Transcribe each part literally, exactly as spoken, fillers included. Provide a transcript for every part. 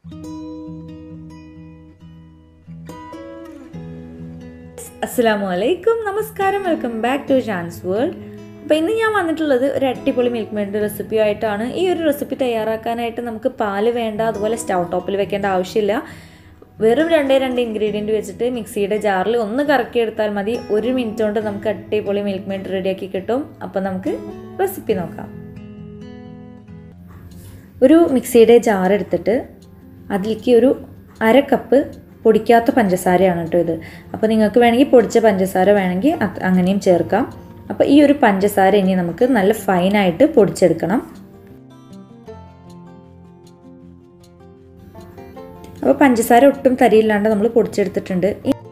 Assalamualaikum, നമസ്കാരം, welcome back to Shan's world. അപ്പോൾ ഇന്ന് ഞാൻ വന്നിട്ടുള്ളത് ഒരു അടിപൊളി മിൽക്ക് മെയ്ഡ് റെസിപ്പി ആയിട്ടാണ്. ഈ ഒരു റെസിപ്പി തയ്യാറാക്കാനായിട്ട് നമുക്ക് പാല് വേണ്ട, അതുപോലെ സ്റ്റൗ ടോപ്പിൽ വെക്കേണ്ട ആവശ്യമില്ല. വെറും രണ്ടേ രണ്ട് ഇൻഗ്രീഡിയൻറ്റ് വെച്ചിട്ട് മിക്സിയുടെ ജാറിൽ ഒന്ന് കറക്കിയെടുത്താൽ മതി. ഒരു മിനിറ്റ് കൊണ്ട് നമുക്ക് അടിപൊളി മിൽക്ക് മെയ്ഡ് റെഡിയാക്കി കിട്ടും. അപ്പോൾ നമുക്ക് റെസിപ്പി നോക്കാം. ഒരു മിക്സിയുടെ ജാർ എടുത്തിട്ട് അതിലേക്ക് ഒരു അര കപ്പ് പൊടിക്കാത്ത പഞ്ചസാരയാണ് കേട്ടോ ഇത്. അപ്പോൾ നിങ്ങൾക്ക് വേണമെങ്കിൽ പൊടിച്ച പഞ്ചസാര വേണമെങ്കിൽ അങ്ങനെയും ചേർക്കാം. അപ്പോൾ ഈ ഒരു പഞ്ചസാര ഇനി നമുക്ക് നല്ല ഫൈനായിട്ട് പൊടിച്ചെടുക്കണം. അപ്പോൾ പഞ്ചസാര ഒട്ടും തരിയില്ലാണ്ട് നമ്മൾ പൊടിച്ചെടുത്തിട്ടുണ്ട്.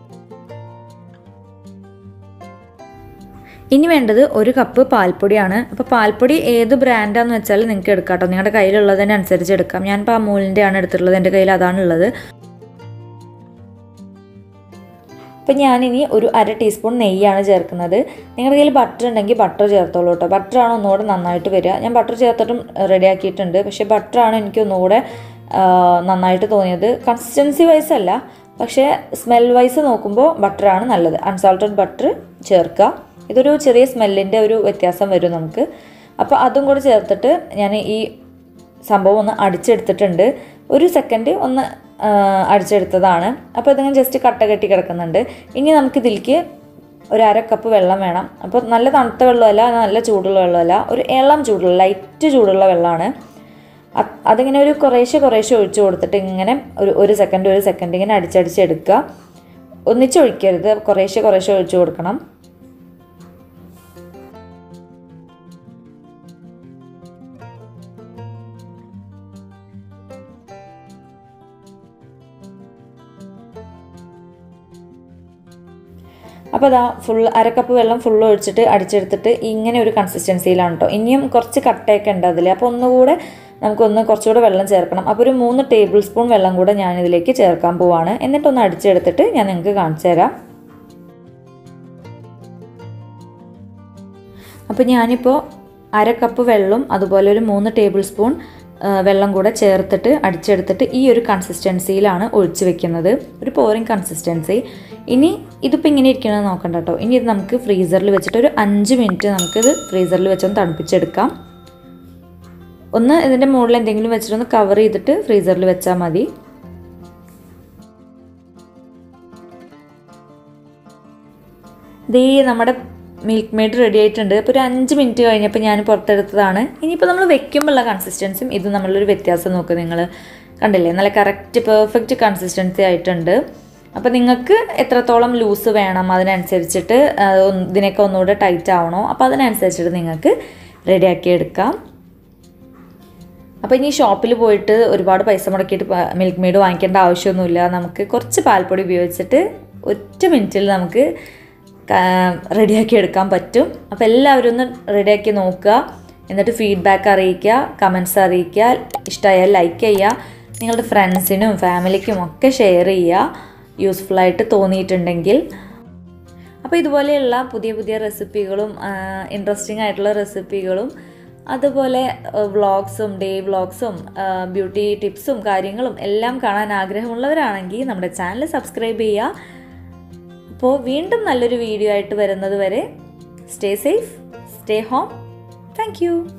ഇനി വേണ്ടത് ഒരു കപ്പ് പാൽപ്പൊടിയാണ്. അപ്പോൾ പാൽപ്പൊടി ഏത് ബ്രാൻഡാന്ന് വെച്ചാൽ നിങ്ങൾക്ക് എടുക്കാം കേട്ടോ, നിങ്ങളുടെ കയ്യിലുള്ളതിനനുസരിച്ച് എടുക്കാം. ഞാനിപ്പോൾ അമൂലിൻ്റെ ആണ് എടുത്തിട്ടുള്ളത്, എൻ്റെ കയ്യിൽ അതാണുള്ളത്. അപ്പോൾ ഞാനിനി ഒരു അര ടീസ്പൂൺ നെയ്യാണ് ചേർക്കുന്നത്. നിങ്ങളുടെ കയ്യിൽ ബട്ടർ ഉണ്ടെങ്കിൽ ബട്ടർ ചേർത്തോളൂ കേട്ടോ. ബട്ടറാണ് ഒന്നുകൂടെ നന്നായിട്ട് വരിക. ഞാൻ ബട്ടർ ചേർത്തിട്ടും റെഡിയാക്കിയിട്ടുണ്ട്, പക്ഷേ ബട്ടറാണ് എനിക്ക് ഒന്നുകൂടെ നന്നായിട്ട് തോന്നിയത്. കൺസിസ്റ്റൻസി വൈസ് അല്ല, പക്ഷേ സ്മെൽ വൈസ് നോക്കുമ്പോൾ ബട്ടറാണ് നല്ലത്. അൺസാൾട്ടഡ് ബട്ടർ ചേർക്കുക. ഇതൊരു ചെറിയ സ്മെല്ലിൻ്റെ ഒരു വ്യത്യാസം വരും നമുക്ക്. അപ്പോൾ അതും കൂടെ ചേർത്തിട്ട് ഞാൻ ഈ സംഭവം ഒന്ന് അടിച്ചെടുത്തിട്ടുണ്ട്. ഒരു സെക്കൻഡ് ഒന്ന് അടിച്ചെടുത്തതാണ്. അപ്പോൾ ഇതിങ്ങനെ ജസ്റ്റ് കട്ട കെട്ടി കിടക്കുന്നുണ്ട്. ഇനി നമുക്കിതിലേക്ക് ഒരു അര കപ്പ് വെള്ളം വേണം. അപ്പോൾ നല്ല തണുത്ത വെള്ളമല്ല, നല്ല ചൂടുള്ള വെള്ളമല്ല, ഒരു ഇളം ചൂടുള്ള ലൈറ്റ് ചൂടുള്ള വെള്ളമാണ്. അതിങ്ങനെ ഒരു കുറേശ്ശെ കുറേശ്ശെ ഒഴിച്ച് കൊടുത്തിട്ട് ഇങ്ങനെ ഒരു ഒരു സെക്കൻഡ് ഒരു സെക്കൻഡ് ഇങ്ങനെ അടിച്ചടിച്ചെടുക്കുക. ഒന്നിച്ചൊഴിക്കരുത്, കുറേശ്ശെ കുറേശ്ശെ ഒഴിച്ച് കൊടുക്കണം. അപ്പോൾ അതാ ഫുൾ അരക്കപ്പ് വെള്ളം ഫുൾ ഒഴിച്ചിട്ട് അടിച്ചെടുത്തിട്ട് ഇങ്ങനെ ഒരു കൺസിസ്റ്റൻസിയിലാണ് കേട്ടോ. ഇനിയും കുറച്ച് കട്ടയൊക്കെ ഉണ്ട് അതിൽ. അപ്പോൾ ഒന്നുകൂടെ നമുക്കൊന്ന് കുറച്ചുകൂടെ വെള്ളം ചേർക്കണം. അപ്പോൾ ഒരു മൂന്ന് ടേബിൾ സ്പൂൺ വെള്ളം കൂടെ ഞാനിതിലേക്ക് ചേർക്കാൻ പോവാണ്. എന്നിട്ടൊന്ന് അടിച്ചെടുത്തിട്ട് ഞാൻ നിങ്ങൾക്ക് കാണിച്ചു തരാം. അപ്പോൾ ഞാനിപ്പോൾ അര കപ്പ് വെള്ളം അതുപോലെ ഒരു മൂന്ന് ടേബിൾ സ്പൂൺ വെള്ളം കൂടെ ചേർത്തിട്ട് അടിച്ചെടുത്തിട്ട് ഈ ഒരു കൺസിസ്റ്റൻസിയിലാണ് ഒഴിച്ച് വെക്കുന്നത്, ഒരു പോറിങ് കൺസിസ്റ്റൻസി. ഇനി ഇതിപ്പോൾ ഇങ്ങനെ ഇരിക്കണമെന്ന് നോക്കണ്ട കേട്ടോ. ഇനി ഇത് നമുക്ക് ഫ്രീസറിൽ വെച്ചിട്ട് ഒരു അഞ്ച് മിനിറ്റ് നമുക്കിത് ഫ്രീസറിൽ വെച്ചൊന്ന് തണുപ്പിച്ചെടുക്കാം. ഒന്ന് ഇതിൻ്റെ മുകളിൽ എന്തെങ്കിലും വെച്ചിട്ടൊന്ന് കവർ ചെയ്തിട്ട് ഫ്രീസറിൽ വെച്ചാൽ മതി. ദേ നമ്മുടെ മിൽക്ക് മെയ്ഡ് റെഡി ആയിട്ടുണ്ട്. അപ്പോൾ ഒരു അഞ്ച് മിനിറ്റ് കഴിഞ്ഞപ്പോൾ ഞാൻ പുറത്തെടുത്തതാണ്. ഇനിയിപ്പോൾ നമ്മൾ വെക്കുമ്പോഴുള്ള കൺസിസ്റ്റൻസിയും ഇത് നമ്മളൊരു വ്യത്യാസം നോക്കുക. നിങ്ങൾ കണ്ടില്ലേ, നല്ല കറക്റ്റ് പെർഫെക്റ്റ് കൺസിസ്റ്റൻസി ആയിട്ടുണ്ട്. അപ്പോൾ നിങ്ങൾക്ക് എത്രത്തോളം ലൂസ് വേണം അതിനനുസരിച്ചിട്ട് ഇതിനൊക്കെ ഒന്നുകൂടെ ടൈറ്റ് ആവണോ, അപ്പോൾ അതിനനുസരിച്ചിട്ട് നിങ്ങൾക്ക് റെഡിയാക്കി എടുക്കാം. അപ്പോൾ ഇനി ഷോപ്പിൽ പോയിട്ട് ഒരുപാട് പൈസ മുടക്കിയിട്ട് മിൽക്ക് മെയ്ഡ് വാങ്ങിക്കേണ്ട ആവശ്യമൊന്നുമില്ല. നമുക്ക് കുറച്ച് പാൽപ്പൊടി ഉപയോഗിച്ചിട്ട് ഒറ്റ മിനിറ്റിൽ നമുക്ക് റെഡിയാക്കി എടുക്കാൻ പറ്റും. അപ്പോൾ എല്ലാവരും ഒന്ന് റെഡിയാക്കി നോക്കുക, എന്നിട്ട് ഫീഡ്ബാക്ക് അറിയിക്കുക, കമൻറ്റ്സ് അറിയിക്കുക. ഇഷ്ടമായാൽ ലൈക്ക് ചെയ്യുക, നിങ്ങളുടെ ഫ്രണ്ട്സിനും ഫാമിലിക്കും ഒക്കെ ഷെയർ ചെയ്യുക യൂസ്ഫുള്ളായിട്ട് തോന്നിയിട്ടുണ്ടെങ്കിൽ. അപ്പോൾ ഇതുപോലെയുള്ള പുതിയ പുതിയ റെസിപ്പികളും ഇൻട്രസ്റ്റിംഗ് ആയിട്ടുള്ള റെസിപ്പികളും അതുപോലെ വ്ളോഗ്സും ഡേ വ്ളോഗ്സും ബ്യൂട്ടി ടിപ്സും കാര്യങ്ങളും എല്ലാം കാണാൻ ആഗ്രഹമുള്ളവരാണെങ്കിൽ നമ്മുടെ ചാനൽ സബ്സ്ക്രൈബ് ചെയ്യുക. അപ്പോൾ വീണ്ടും നല്ലൊരു വീഡിയോ ആയിട്ട് വരുന്നത് വരെ stay safe, stay home. Thank U.